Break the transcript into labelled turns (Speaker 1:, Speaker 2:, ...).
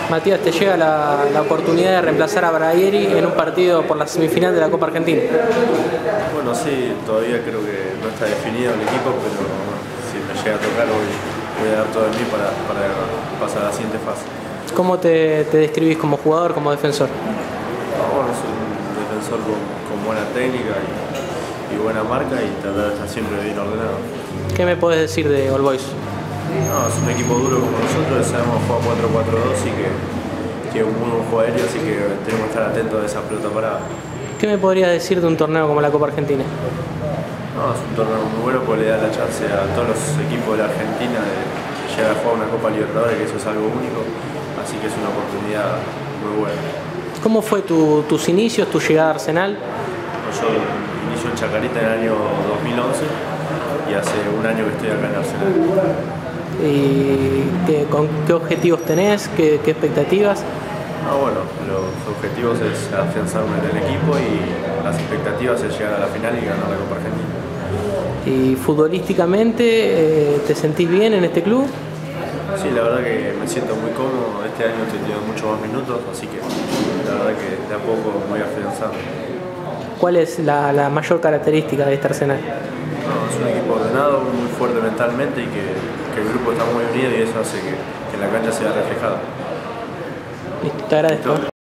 Speaker 1: Matías, te llega la oportunidad de reemplazar a Bragueri en un partido por la semifinal de la Copa Argentina.
Speaker 2: Bueno, sí, todavía creo que no está definido el equipo, pero si me llega a tocar voy a dar todo de mí para pasar a la siguiente fase.
Speaker 1: ¿Cómo te describís como jugador, como defensor?
Speaker 2: Bueno, soy un defensor con buena técnica y buena marca y tratar de estar siempre bien ordenado.
Speaker 1: ¿Qué me podés decir de All Boys?
Speaker 2: No, es un equipo duro como nosotros, sabemos jugar 4-4-2 y que tiene un muy buen juego aéreo, así que tenemos que estar atentos a esa pelota parada.
Speaker 1: ¿Qué me podrías decir de un torneo como la Copa Argentina?
Speaker 2: No, es un torneo muy bueno porque le da la chance a todos los equipos de la Argentina de llegar a jugar una Copa Libertadores, que eso es algo único, así que es una oportunidad muy buena.
Speaker 1: ¿Cómo fue tus inicios, tu llegada a Arsenal?
Speaker 2: Yo inicio en Chacarita en el año 2011 y hace un año que estoy acá en Arsenal.
Speaker 1: ¿Y con qué objetivos tenés? ¿Qué expectativas?
Speaker 2: Bueno, los objetivos es afianzarme en el equipo y las expectativas es llegar a la final y ganar la Copa Argentina.
Speaker 1: ¿Y futbolísticamente te sentís bien en este club?
Speaker 2: Sí, la verdad que me siento muy cómodo. Este año estoy teniendo muchos más minutos, así que la verdad que de a poco me voy afianzando.
Speaker 1: ¿Cuál es la mayor característica de este Arsenal?
Speaker 2: No, es un equipo ordenado, muy fuerte mentalmente y que el grupo está muy unido y eso hace que la cancha sea reflejada.
Speaker 1: Listo, te agradezco.